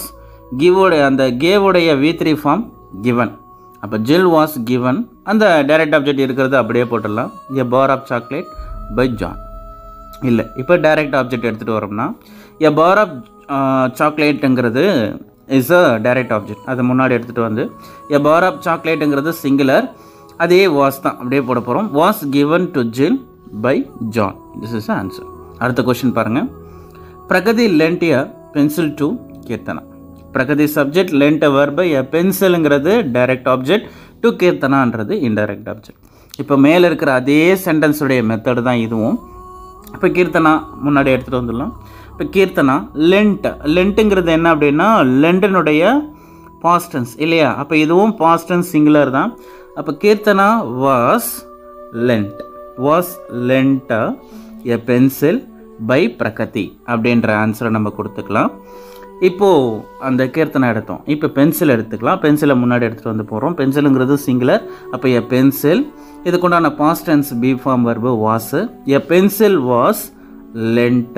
give உடைய அந்த gave உடைய V three form given. அப்போ Jill was given. அந்த direct object இருக்கிறது அப்படியே போட்டுடலாம். A bar of chocolate by John. இல்லை, இப்போ direct object எடுத்துகிட்டு வரோம்னா a bar of chocolateங்கிறது இஸ் அ direct object. அது முன்னாடி எடுத்துகிட்டு வந்து a bar of chocolateங்கிறது singular. அதே was தான் அப்படியே போட போகிறோம். was given to Jill by John. This is the answer. அடுத்த கொஸ்டின் பாருங்கள். Pragathi lent a pencil to Keerthana. Pragathi subject lent a verb, a pencilங்கிறது டைரக்ட் ஆப்ஜெக்ட், டு கீர்த்தனான்றது இன்டைரக்ட் ஆப்ஜெக்ட். இப்போ மேலே இருக்கிற அதே சென்டென்ஸுடைய மெத்தடு தான் இதுவும். இப்போ கீர்த்தனா முன்னாடி எடுத்துகிட்டு வந்துடலாம். இப்போ கீர்த்தனா lent, lentங்கிறது என்ன அப்படின்னா லெண்டனுடைய பாஸ்ட் டென்ஸ் இல்லையா? அப்போ இதுவும் பாஸ்ட் டென்ஸ் சிங்குலர் தான். அப்போ Keerthana was lent, was lent a pencil by Pragathi அப்படின்ற ஆன்சரை நம்ம கொடுத்துக்கலாம். இப்போது அந்த கீர்த்தனை எடுத்தோம். இப்போ பென்சில் எடுத்துக்கலாம். பென்சிலை முன்னாடி எடுத்துகிட்டு வந்து போகிறோம். பென்சிலுங்கிறது சிங்குலர். அப்போ எ பென்சில், இதுக்குண்டான past tense be form verb was. A pencil was lent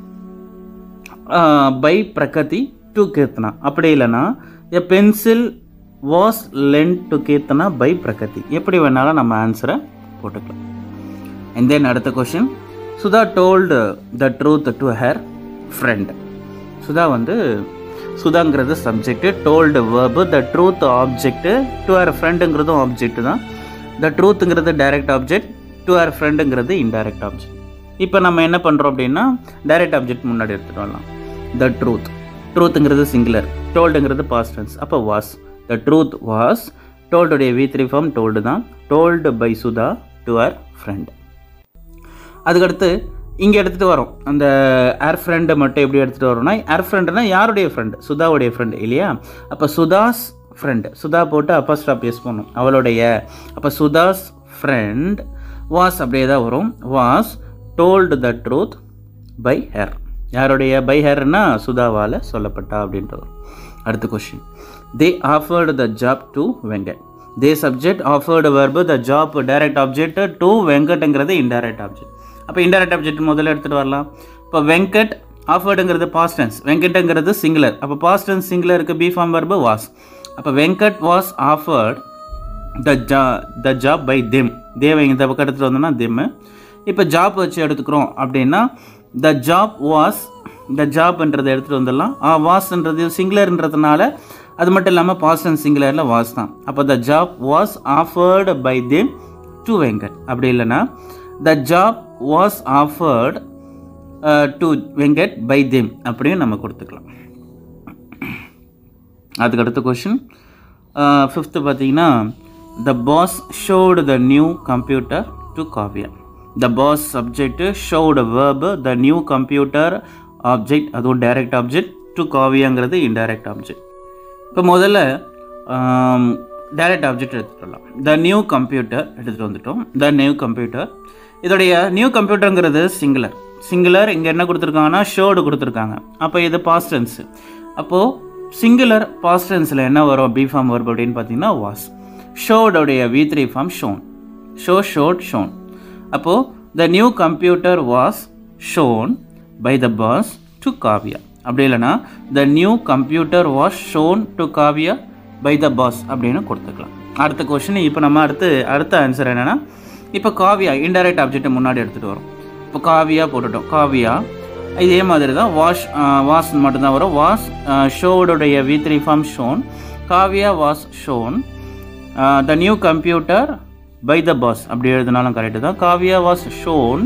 by Pragathi to Keerthana. அப்படி இல்லைனா a pencil was lent to Keerthana by Pragathi. எப்படி வேணாலும் நம்ம ஆன்சரை போட்டுக்கலாம். அண்ட் தென் அடுத்த question. Sudha told the truth to her friend. Sudha வந்து சுதாங்கிறது subject, told verb, the truth object, to her ஃப்ரெண்டுங்கிறதும் ஆப்ஜெக்ட் தான். த ட்ரூத்துங்கிறது direct object, to her ஃப்ரெண்டுங்கிறது indirect object. இப்போ நம்ம என்ன பண்ணுறோம் அப்படின்னா டைரக்ட் ஆப்ஜெக்ட் முன்னாடி எடுத்துகிட்டு வரலாம். த ட்ரூத், ட்ரூத்துங்கிறது சிங்குலர், டோல்டுங்கிறது பாஸ்ட் டென்ஸ். அப்போ வாஸ், த ட்ரூத் வாஸ், டோல்டுடைய வி த்ரீ ஃபார்ம் டோல்டு தான், told by Sudha to her friend. அதுக்கடுத்து இங்கே எடுத்துகிட்டு வரோம். அந்த ஏர் ஃப்ரெண்டை மட்டும் எப்படி எடுத்துகிட்டு வரோம்னா, ஏர் ஃப்ரெண்டுனா யாருடைய ஃப்ரெண்டு? சுதாவுடைய ஃப்ரெண்டு இல்லையா? அப்போ சுதாஸ் ஃப்ரெண்டு, சுதா போட்டு அப்பா ஸ்டாப் யூஸ் பண்ணும், அவளுடைய. அப்போ சுதாஸ் ஃப்ரெண்ட் வாஸ் அப்படியே தான் வரும். Was told the truth by her. யாருடைய? பை ஹேர்னா சுதாவால் சொல்லப்பட்டா அப்படின்றது. அடுத்த question. They offered the job to Venkat. They subject, offered verb, the job direct object, to வெங்கட்ங்கிறது இன்டைரக்ட் ஆப்ஜெக்ட். அப்போ இன்டைரக்ட் ஆப்ஜெக்ட் முதல்ல எடுத்துகிட்டு வரலாம். இப்போ வெங்கட் ஆஃபர்டுங்கிறது பாஸ்ட் டென்ஸ், வெங்கட்ங்கிறது சிங்குலர். அப்போ பாஸ்ட் டென்ஸ் சிங்குலருக்கு பி ஃபார்ம் வர்பு வாஸ். அப்போ வெங்கட் வாஸ் ஆஃபர்ட் த ஜா த ஜாப் பை தெம். தேவை இந்த பக்கம் எடுத்துகிட்டு வந்தோம்னா தெம்மு. இப்போ ஜாப் வச்சு எடுத்துக்கிறோம் அப்படின்னா த ஜாப் வாஸ், த ஜாப்ன்றதை எடுத்துகிட்டு வந்துடலாம். ஆ வாஸ்ன்றது சிங்குலர்ன்றதுனால அது மட்டும் இல்லாமல் பாஸ்ட் டென்ஸ் சிங்குலரில் வாஸ் தான். அப்போ the job was offered by them to Venkat. அப்படி இல்லைன்னா the job was offered to Venkat by them அப்படின்னு நம்ம கொடுத்துக்கலாம். அதுக்கு அடுத்த கொஷின் ஃபிஃப்த்து பார்த்தீங்கன்னா, the boss showed the new computer to Kavya. The boss subject, showed verb, the new computer object, அதுவும் direct object, to காவ்யாங்கிறது இன்டைரக்ட் ஆப்ஜெக்ட். இப்போ முதல்ல டைரக்ட் ஆப்ஜெக்ட் எடுத்துகிட்டு வரலாம். த நியூ கம்ப்யூட்டர் எடுத்துகிட்டு வந்துட்டோம். த நியூ கம்ப்யூட்டர், இதோடைய நியூ கம்ப்யூட்டருங்கிறது சிங்குலர். சிங்குலர் இங்கே என்ன கொடுத்துருக்காங்கன்னா ஷோடு கொடுத்துருக்காங்க. அப்போ இது பாஸ்ட் டென்ஸ். அப்போது சிங்குலர் பாஸ்ட் டென்ஸில் என்ன வரும்? பி ஃபார்ம் வரும் அப்படின்னு பார்த்தீங்கன்னா வாஸ். ஷோடோடைய V three form shown, show showed shown. அப்போது the new computer was shown by the boss to Kavya. அப்படி இல்லைனா the new computer was shown to Kavya by the boss அப்படின்னு கொடுத்துக்கலாம். அடுத்த கொஸ்டின். இப்போ நம்ம அடுத்து அடுத்த ஆன்சர் என்னென்னா, இப்போ காவ்யா இன்டைரக்ட் ஆப்ஜெக்டை முன்னாடி எடுத்துகிட்டு வரும். இப்போ காவ்யா போட்டுட்டோம். காவ்யா இதே மாதிரி தான் வாஷ் வாஸ் மட்டும்தான் வரும். வாஸ் ஷோவுடைய V three form shown, Kavya was shown the new computer by the boss அப்படி எழுதினாலும் கரெக்டு தான். Kavya was shown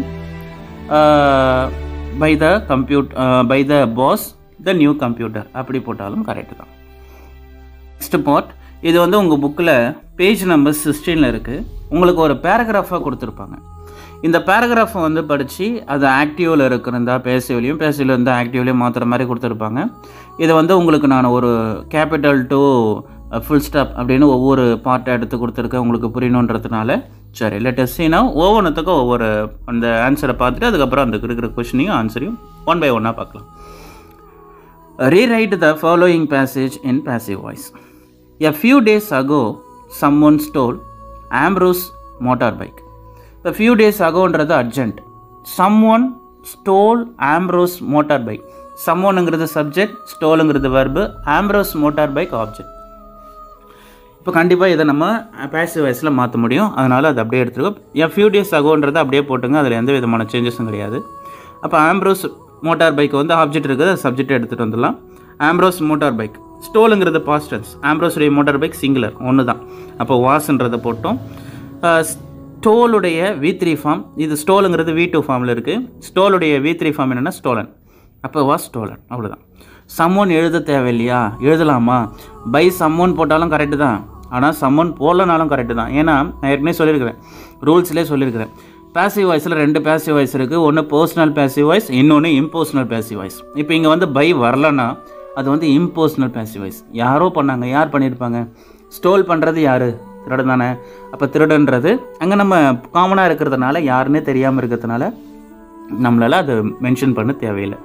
by the compute by the boss the new computer அப்படி போட்டாலும் கரெக்டு தான். Next part. இது வந்து உங்கள் புக்கில் பேஜ் நம்பர் சிக்ஸ்டீனில் இருக்குது. உங்களுக்கு ஒரு பேராகிராஃபாக கொடுத்துருப்பாங்க. இந்த பேராகிராஃபை வந்து படித்து அது ஆக்டிவில் இருக்கிறதா பேசிவ்லையும், பேசிவில் இருந்தால் ஆக்டிவ்லையும் மாற்றுற மாதிரி கொடுத்துருப்பாங்க. இதை வந்து உங்களுக்கு நான் ஒரு கேபிட்டல் டு ஃபுல் ஸ்டாப் அப்படின்னு ஒவ்வொரு பார்ட்டை எடுத்து கொடுத்துருக்கேன் உங்களுக்கு புரியணுன்றதுனால. சரி, லெட்டஸ் சீ நவ். ஒவ்வொன்றுத்துக்கும் ஒவ்வொரு அந்த ஆன்சரை பார்த்துட்டு அதுக்கப்புறம் அந்த இருக்கிற கொஸ்டினையும் ஆன்சரையும் ஒன் பை ஒன்னாக பார்க்கலாம். Rewrite the following passage in passive voice. A few days ago, someone stole Ambrose motorbike. A few days agoன்றது urgent. Someone stole Ambrose motorbike. someoneங்கிறது subject, stoleங்கிறது verb, Ambrose motorbike object. இப்போ கண்டிப்பாக இதை நம்ம passive voiceல மாற்ற முடியும். அதனால் அது அப்படியே எடுத்துருக்கோம். a few days agoன்றதை அப்படியே போட்டுங்க. அதில் எந்த விதமான சேஞ்சஸும் கிடையாது. அப்போ Ambrose motorbike வந்து ஆப்ஜெக்ட் இருக்குது, அது சப்ஜெக்ட் எடுத்துகிட்டு வந்துடலாம். Ambrose motorbike. ஸ்டோலுங்கிறது past tense. Ambroseடைய motorbike சிங்குலர் ஒன்று தான். அப்போ வாஸ்ன்றதை போட்டோம். ஸ்டோலுடைய வி த்ரீ ஃபார்ம், இது ஸ்டோலுங்கிறது வி டூ ஃபார்மில் இருக்குது. ஸ்டோலுடைய வி த்ரீ ஃபார்ம் என்னென்னா ஸ்டோலன். அப்போ வாஸ் ஸ்டோலன், அவ்வளோதான். சம்மோன் எழுத தேவையில்லையா? எழுதலாமா? பை சம்மோன் போட்டாலும் கரெக்டு தான், ஆனால் சம்மோன் போடலனாலும் கரெக்டு தான். ஏன்னா நான் ஏற்கனவே சொல்லியிருக்கிறேன், ரூல்ஸ்லேயே சொல்லியிருக்கிறேன். பேசிவ் வாய்ஸில் ரெண்டு பேசிவ் வாய்ஸ் இருக்குது. ஒன்று பர்சனல் பேசிவ் வாய்ஸ், இன்னொன்று இம்போர்ஷனல் பேசிவ் வாய்ஸ். இப்போ இங்கே வந்து பை வரலன்னா அது வந்து இம்போர்ஷனல் பேசிவ் வாய்ஸ். யாரோ பண்ணாங்க, யார் பண்ணியிருப்பாங்க? ஸ்டோல் பண்ணுறது யார்? திருடன் தானே. அப்போ திருடன்றது அங்கே நம்ம காமனாக இருக்கிறதுனால, யாருன்னே தெரியாமல் இருக்கிறதுனால நம்மளால் அது மென்ஷன் பண்ண தேவையில்லை.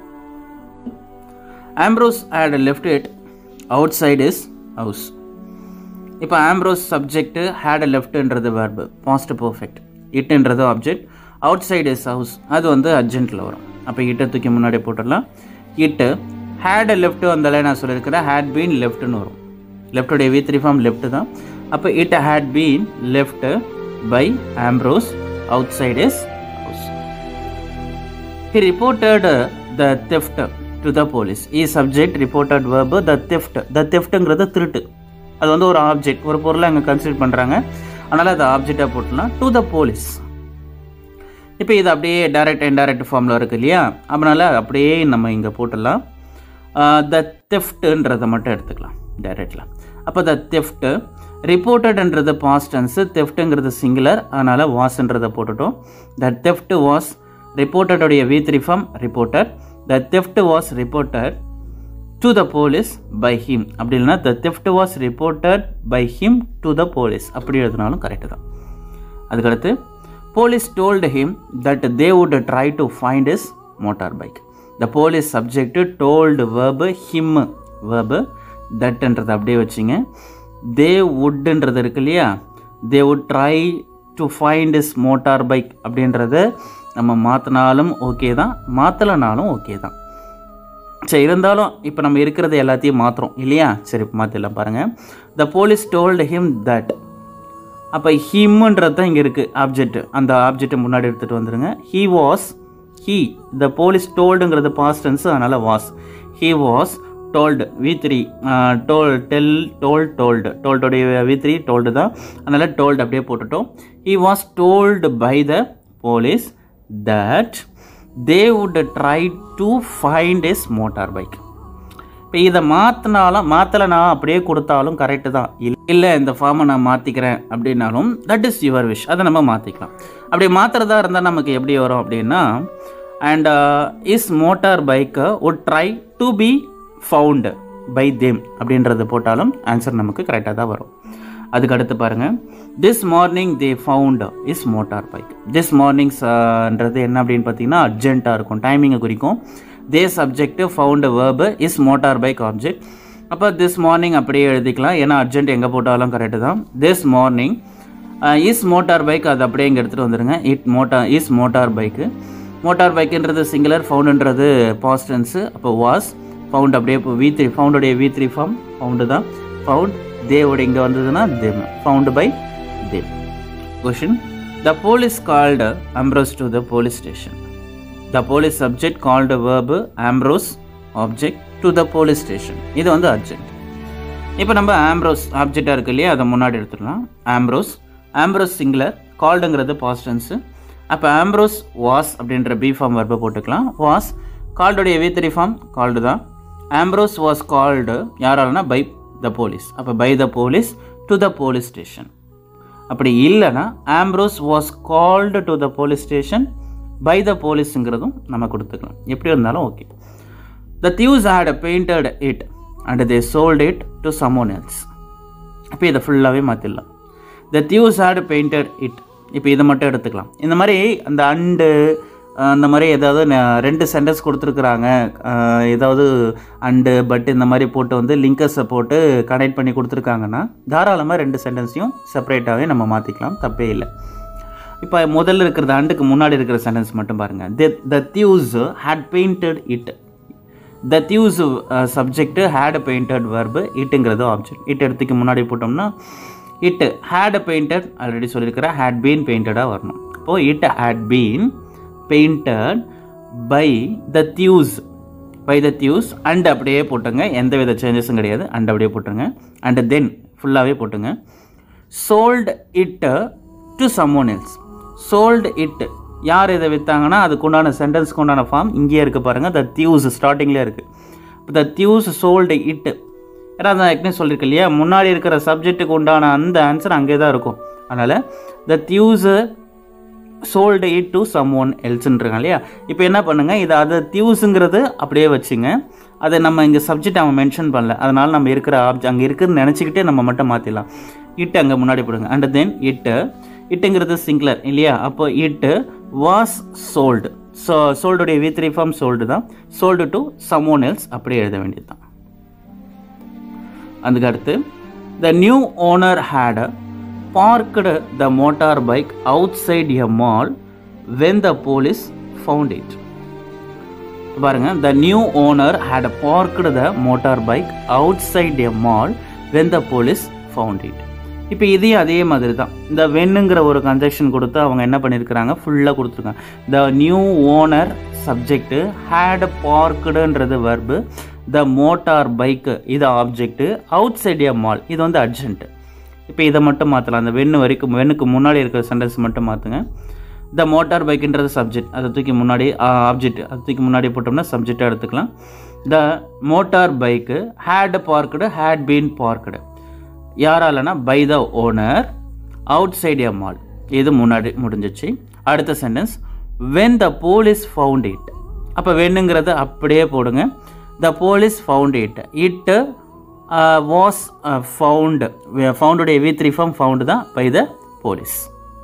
Ambrose had left it outside his house. இப்போ Ambrose subject, had leftன்றது verb, past perfect. Itன்றது object, outside his house அது வந்து அர்ஜென்ட்டில் வரும். அப்போ இட்டை தூக்கி முன்னாடி போட்டுடலாம். இட்டு had left வந்தாலே நான் சொல்லியிருக்கிறேன் had been leftன்னு வரும். லெஃப்டுடைய வி த்ரீ ஃபார்ம் லெஃப்ட் தான். அப்போ it had been left by Ambrose outside his house. He reported the theft to the police. E subject, reported verb, the theft. The theftங்கிறது திருட்டு. அது வந்து ஒரு ஆப்ஜெக்ட், ஒரு பொருளை அங்கே கன்சிடர் பண்ணுறாங்க, அதனால் அது ஆப்ஜெக்டாக போட்டலாம். To the police. இப்போ இது அப்படியே டைரக்ட் இன்டைரக்ட் ஃபார்மில் இருக்குது இல்லையா? அதனால் அப்படியே நம்ம இங்கே போட்டுடலாம். த தெஃப்ட்ன்றதை மட்டும் எடுத்துக்கலாம் டைரெக்டில். அப்போ த தெஃப்ட், ரிப்போர்ட்டட்ன்றது பாஸ்ட் டென்ஸ், தெஃப்ட்டுங்கிறது சிங்குலர், அதனால் வாஸ்ன்றதை போட்டுட்டோம். த தெஃப்ட் வாஸ், ரிப்போர்ட்டடுடைய V three form reported. The theft was reported to the police by him. அப்படி இல்லைனா the theft was reported by him to the police. அப்படி எழுதினாலும் கரெக்டு தான். அதுக்கடுத்து police told him that they would try to find his motorbike. The police subject, told verb, him verb, thatன்றது அப்படியே வச்சிங்க. they wouldன்றது இருக்கு இல்லையா? they would try to find his motorbike அப்படின்றது நம்ம மாற்றினாலும் ஓகே தான், மாற்றலைனாலும் ஓகே தான். சரி, இருந்தாலும் இப்போ நம்ம இருக்கிறது எல்லாத்தையும் மாற்றுறோம் இல்லையா? சரி, மாற்றிடலாம் பாருங்கள். The police told him that. அப்போ ஹிம்ன்றது தான் இங்கே இருக்குது ஆப்ஜெக்ட். அந்த ஆப்ஜெக்டை முன்னாடி எடுத்துகிட்டு வந்துடுங்க. He was, he, the police டோல்டுங்கிறது பாஸ்ட் டென்ஸ், அதனால் was. He was told, V three, told tell told told, டோல்டுடைய வி த்ரீ டோல்டு தான், அதனால் டோல்டு அப்படியே போட்டுட்டோம். He was told by the police that they would try to find his motorbike. இப்போ இதை மாற்றினாலும் மாற்றலை, நான் அப்படியே கொடுத்தாலும் கரெக்டு தான். இல்லை இந்த ஃபார்மை நான் மாற்றிக்கிறேன் அப்படின்னாலும் தட் இஸ் யுவர் விஷ், அதை நம்ம மாற்றிக்கலாம். அப்படி மாற்றுறதா இருந்தால் நமக்கு எப்படி வரும் அப்படின்னா, அண்ட் இஸ் மோட்டார் பைக்கை would try to be found by them அப்படின்றது போட்டாலும் ஆன்சர் நமக்கு கரெக்டாக தான் வரும். அதுக்கு அடுத்து பாருங்கள், this morning they found his motorbike. This மார்னிங்ஸ்ன்றது என்ன அப்படின்னு பார்த்தீங்கன்னா அர்ஜென்ட்டாக இருக்கும், டைமிங்கை குறிக்கும். They subject, found verb, his motorbike object. அப்போ திஸ் மார்னிங் அப்படியே எழுதிக்கலாம், ஏன்னா அர்ஜென்ட் எங்கே போட்டாலும் கரெக்டு தான். This morning his motorbike, அது அப்படியே இங்கே எடுத்துகிட்டு வந்துடுங்க. It motor is motorbike. மோட்டார் பைக்குன்றது சிங்குலர், ஃபவுண்டுன்றது பாஸ்ட் டென்ஸு. அப்போ வாஸ், ஃபவுண்ட் அப்படியே இப்போ வி த்ரீ, ஃபவுண்டுடைய வி த்ரீ ஃபார்ம் ஃபவுண்டு தான். ஃபவுண்ட், தேவோட இங்கே வந்ததுன்னா them, found by them. Question: the police called Ambrose to the police station. The police subject, called verb, Ambrose object, to the police station. இது வந்து urgent. இப்போ நம்ம Ambrose ஆப்ஜெக்டாக இருக்கு இல்லையா, அதை முன்னாடி எடுத்துடலாம். Ambrose, Ambrose சிங்குலர், கால்டுங்கிறது பாஸ்ட் டென்ஸு. அப்போ Ambrose was அப்படின்ற பி ஃபார்ம் வெர்பை போட்டுக்கலாம். was, கால்டுடைய வி த்ரீ ஃபார்ம் கால்டு தான். Ambrose was called யாராலனா பை the police. அப்போ by the police to the police station. அப்படி இல்லைனா Ambrose was called to the police station by the policeங்கிறதும் நம்ம கொடுத்துக்கலாம். எப்படி இருந்தாலும் okay. The thieves had painted it and they sold it to someone else. இப்போ இதை ஃபுல்லாகவே மாற்றிடலாம். The thieves had painted it. இப்போ இதை மட்டும் எடுத்துக்கலாம். இந்த மாதிரி அந்த அண்டு அந்த மாதிரி ஏதாவது ரெண்டு சென்டென்ஸ் கொடுத்துருக்குறாங்க, ஏதாவது அண்டு பட் இந்த மாதிரி போட்டு வந்து லிங்கர்ஸை போட்டு கனெக்ட் பண்ணி கொடுத்துருக்காங்கன்னா தாராளமாக ரெண்டு சென்டென்ஸையும் செப்பரேட்டாகவே நம்ம மாற்றிக்கலாம், தப்பே இல்லை. இப்போ முதல்ல இருக்கிறது அண்டுக்கு முன்னாடி இருக்கிற சென்டென்ஸ் மட்டும் பாருங்கள். The the thieves had painted it. that use uh, subject had a painted verb, itங்கிறது ஆப்ஜெக்ட். it எடுத்துக்கு முன்னாடி போட்டோம்னா it had a painted already சொல்லியிருக்கிறேன், had been painted-ஆ வரணும். இப்போ it had been painted by the thieves, by the thieves and அப்படியே போட்டுங்க, எந்த வித சேஞ்சஸும் கிடையாது, and அப்படியே போட்டுருங்க. and then ஃபுல்லாகவே போட்டுங்க. sold it to someone else. sold it யார் இதை விற்றாங்கன்னா அதுக்கு உண்டான சென்டென்ஸ்க்கு உண்டான ஃபார்ம் இங்கேயே இருக்குது பாருங்கள், the thieves ஸ்டார்டிங்லேயே இருக்குது. இப்போ the thieves sold it, ஏன்னா நான் ஏற்கனவே சொல்லியிருக்கேன் இல்லையா, முன்னாடி இருக்கிற சப்ஜெக்ட்டுக்கு உண்டான அந்த ஆன்சர் அங்கே தான் இருக்கும். அதனால் the thieves sold it to someone elseன்றாங்க இல்லையா. இப்போ என்ன பண்ணுங்கள், இது அதை தியூஸுங்கிறது அப்படியே வச்சுங்க, அதை நம்ம இங்கே சப்ஜெக்ட் அவன் மென்ஷன் பண்ணல, அதனால் நம்ம இருக்கிற ஆப்ஜெக்ட் அங்கே இருக்குதுன்னு நினச்சிக்கிட்டே நம்ம மட்டும் மாற்றிடலாம். இட்டு அங்கே முன்னாடி போடுங்க. அண்ட் தென் இட்டு, இட்டுங்கிறது சிங்குலர் இல்லையா, அப்போ இட்டு வாஸ் சோல்டு. ஸோ சோல்டுடைய வி த்ரீ ஃபார்ம் சோல்டு தான், சோல்டு டு சம்ஒன் எல்ஸ் அப்படியே எழுத வேண்டியது தான். அதுக்கு அடுத்து the new owner had parked the motorbike outside a mall when the police found it. பாருங்க, the new owner had parked the motorbike outside a mall when the police found it. இப்போ இதையும் அதே மாதிரி தான், இந்த வென்னுங்கிற ஒரு கன்ஜெக்ஷன் கொடுத்து அவங்க என்ன பண்ணியிருக்கிறாங்க, ஃபுல்லாக கொடுத்துருக்காங்க. The new owner subject, had பார்க்குடுன்றது வெர்பு, த மோட்டார் பைக்கு இது object, outside a mall இது வந்து அட்ஜென்ட்டு. இப்போ இதை மட்டும் மாற்றலாம், அந்த வென்னு வரைக்கும் வென்னுக்கு முன்னாடி இருக்கிற சென்டென்ஸ் மட்டும் மாற்றுங்க. த மோட்டார் பைக்குன்றது சப்ஜெக்ட், அதை தூக்கி முன்னாடி ஆப்ஜெக்ட் அதை தூக்கி முன்னாடி போட்டோம்னா சப்ஜெக்டாக எடுத்துக்கலாம். The motorbike had parked, had been parked யாராலனா by the owner outside a mall இது முன்னாடி முடிஞ்சிச்சு. அடுத்த sentence when the police found it, அப்போ வென்னுங்கிறத அப்படியே போடுங்க. The police found it, it was found, ஃபவுண்டுடைய வி த்ரீ ஃபார்ம் ஃபவுண்டு தான் by the police.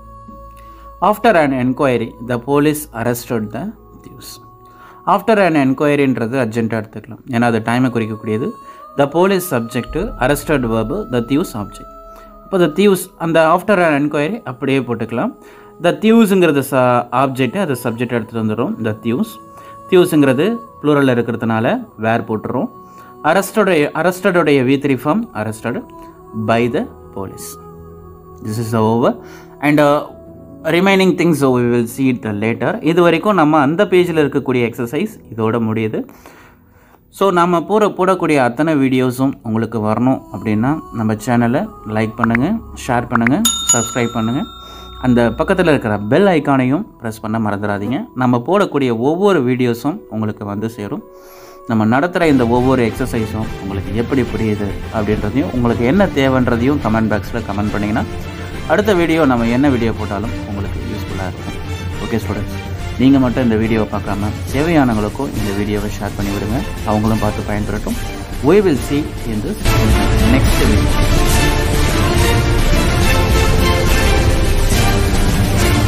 After an enquiry the police arrested the thieves. After an என்கொயரின்றது அர்ஜென்ட்டாக எடுத்துக்கலாம், ஏன்னா அது டைமை குறிக்கக்கூடியது. The police subject, arrested verb, the thieves object. இப்போ த தியூஸ் அந்த ஆஃப்டர் அன் என்கொயரி அப்படியே போட்டுக்கலாம். த தியூஸுங்கிறது ச ஆப்ஜெக்ட்டு, அது சப்ஜெக்ட் எடுத்துகிட்டு வந்துடும். த தியூஸ், தியூஸுங்கிறது ப்ளூரலில் இருக்கிறதுனால வேர் போட்டுரும். அரெஸ்டோடைய அரெஸ்டடுடைய V three form arrested by the police. This is over and remaining things we will see it later. இது வரைக்கும் நம்ம அந்த பேஜில் இருக்கக்கூடிய எக்ஸசைஸ் இதோட முடியுது. ஸோ நம்ம போகிற போடக்கூடிய அத்தனை வீடியோஸும் உங்களுக்கு வரணும் அப்படின்னா நம்ம சேனலை லைக் பண்ணுங்கள், ஷேர் பண்ணுங்கள், சப்ஸ்கிரைப் பண்ணுங்கள். அந்த பக்கத்தில் இருக்கிற பெல் ஐக்கானையும் ப்ரெஸ் பண்ண மறந்துடாதீங்க. நம்ம போடக்கூடிய ஒவ்வொரு வீடியோஸும் உங்களுக்கு வந்து சேரும். நம்ம நடத்துகிற இந்த ஒவ்வொரு எக்ஸசைஸும் உங்களுக்கு எப்படி புரியுது அப்படின்றதையும், உங்களுக்கு என்ன தேவைன்றதையும் கமெண்ட் பாக்ஸில் கமெண்ட் பண்ணிங்கன்னா அடுத்த வீடியோ நம்ம என்ன வீடியோ போட்டாலும் உங்களுக்கு யூஸ்ஃபுல்லாக இருக்கும். ஓகே ஸ்டூடெண்ட்ஸ், நீங்கள் மட்டும் இந்த வீடியோவை பார்க்காம தேவையானவங்களுக்கும் இந்த வீடியோவை ஷேர் பண்ணி விடுங்க, அவங்களும் பார்த்து பயன்பெறட்டும். We will see in this next video.